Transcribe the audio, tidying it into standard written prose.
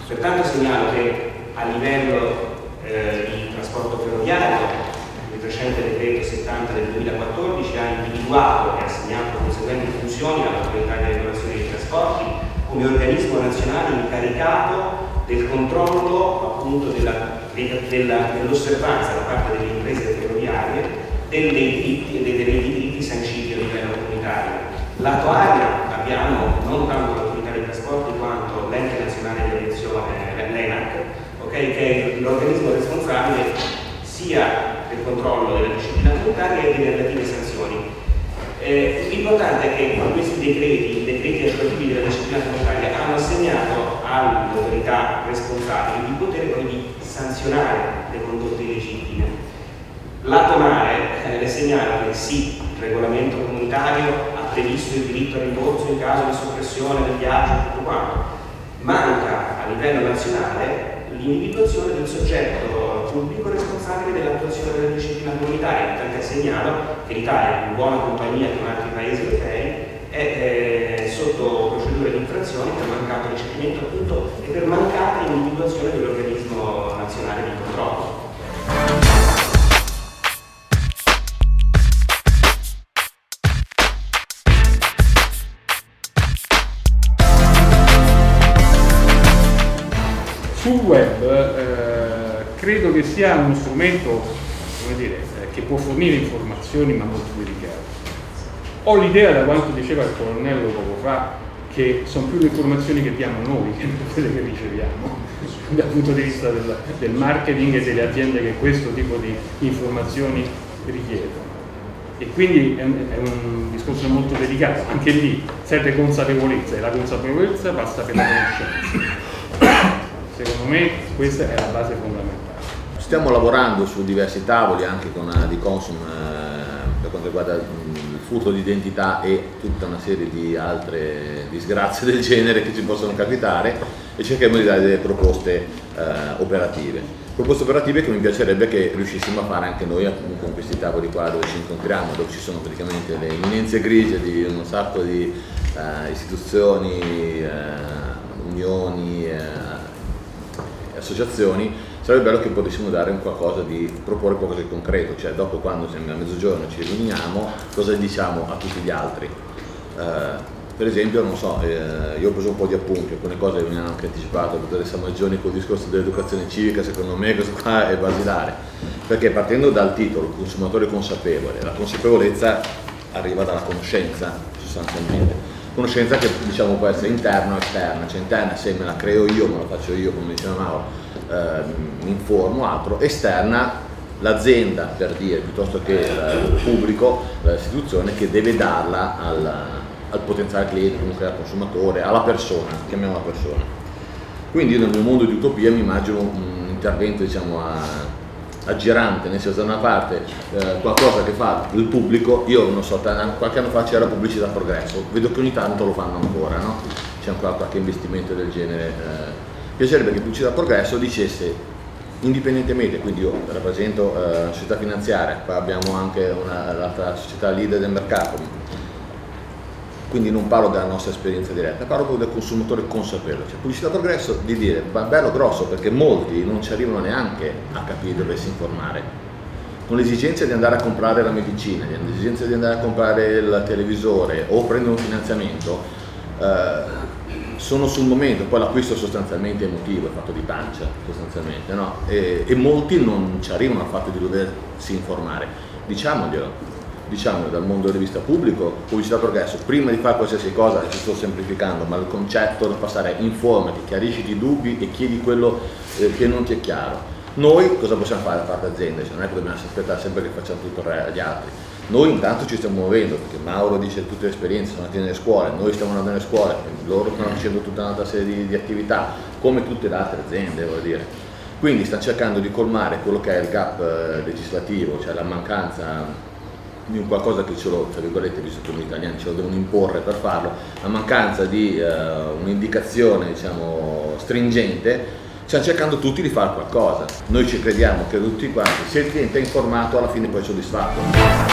Pertanto segnalo che a livello di trasporto ferroviario il recente decreto 70 del 2014 ha individuato e assegnato conseguenti funzioni all'autorità di regolazione dei trasporti come organismo nazionale incaricato del controllo appunto dell'osservanza da parte delle imprese ferroviarie dei diritti sanciti a livello comunitario. Lato aria abbiamo non tanto l'autorità dei trasporti quanto l'ente nazionale di aviazione, l'ENAC, okay, che è l'organismo responsabile sia del controllo della disciplina comunitaria e delle relative sanzioni. L'importante è che questi i decreti attuativi della disciplina comunitaria hanno assegnato all'autorità responsabile il potere poi di sanzionare le condotte illegittime. Lato mare, le segnalo che sì, il regolamento comunitario ha previsto il diritto al rimborso in caso di soppressione del viaggio e tutto quanto. Manca a livello nazionale l'individuazione del soggetto pubblico responsabile dell'attuazione della disciplina comunitaria, tanto segnalo che l'Italia, in buona compagnia con altri paesi europei, è sotto procedure di infrazione per mancato recepimento appunto e per mancata individuazione dell'organismo nazionale di controllo. Sul web credo che sia uno strumento, come dire, che può fornire informazioni ma molto delicate. Ho l'idea, da quanto diceva il colonnello poco fa, che sono più le informazioni che diamo noi che quelle che riceviamo dal punto di vista del marketing e delle aziende che questo tipo di informazioni richiedono. E quindi è un discorso molto delicato, anche lì serve consapevolezza e la consapevolezza passa per la conoscenza. Secondo me questa è la base fondamentale. Stiamo lavorando su diversi tavoli anche con Adiconsum per quanto riguarda il furto di identità e tutta una serie di altre disgrazie del genere che ci possono capitare e cercheremo di dare delle proposte operative. Proposte operative che mi piacerebbe che riuscissimo a fare anche noi con questi tavoli qua dove ci incontriamo, dove ci sono praticamente le eminenze grigie di un sacco di istituzioni, unioni, associazioni. Sarebbe bello che potessimo dare proporre qualcosa di concreto, cioè dopo quando siamo a mezzogiorno ci riuniamo, cosa diciamo a tutti gli altri. Per esempio, non so, io ho preso un po' di appunti, alcune cose mi hanno anche anticipato, perché siamo a giorni col discorso dell'educazione civica, secondo me questo qua è basilare, perché partendo dal titolo, consumatore consapevole, la consapevolezza arriva dalla conoscenza sostanzialmente. Conoscenza che diciamo può essere interna o esterna, cioè interna se me la creo io, me la faccio io come diceva Mauro, mi informo, altro, esterna l'azienda per dire, piuttosto che il pubblico, l'istituzione che deve darla al potenziale cliente, comunque al consumatore, alla persona, chiamiamola persona. Quindi io nel mio mondo di utopia mi immagino un intervento diciamo aggirante, nel senso da una parte qualcosa che fa il pubblico, io non so, qualche anno fa c'era Pubblicità Progresso, vedo che ogni tanto lo fanno ancora, no? C'è ancora qualche investimento del genere. Piacerebbe che Pubblicità Progresso dicesse, indipendentemente, quindi io rappresento una società finanziaria, qua abbiamo anche l'altra società leader del mercato, quindi non parlo della nostra esperienza diretta, parlo proprio del consumatore consapevole. Cioè, Pubblicità Progresso di dire, ma bello grosso, perché molti non ci arrivano neanche a capire dove si informare. Con l'esigenza di andare a comprare la medicina, l'esigenza di andare a comprare il televisore o prendere un finanziamento, sono sul momento, poi l'acquisto sostanzialmente emotivo, è fatto di pancia sostanzialmente, no? E molti non ci arrivano al fatto di doversi informare. Diciamolo dal mondo della rivista pubblico, Pubblicità Progresso, prima di fare qualsiasi cosa, ci sto semplificando, ma il concetto da passare è informati, chiarisci i dubbi e chiedi quello che non ti è chiaro. Noi cosa possiamo fare da parte aziende? Cioè, non è che dobbiamo aspettare sempre che facciamo tutto agli altri. Noi intanto ci stiamo muovendo, perché Mauro dice tutte le esperienze, sono andati nelle scuole, noi stiamo andando nelle scuole, loro stanno facendo tutta un'altra serie di attività, come tutte le altre aziende, voglio dire. Quindi stanno cercando di colmare quello che è il gap legislativo, cioè la mancanza di un qualcosa che ce lo, tra virgolette, visto che gli italiani ce lo devono imporre per farlo, la mancanza di un'indicazione, diciamo, stringente. Stiamo cercando tutti di fare qualcosa. Noi ci crediamo che tutti quanti, se il cliente è informato, alla fine poi è soddisfatto.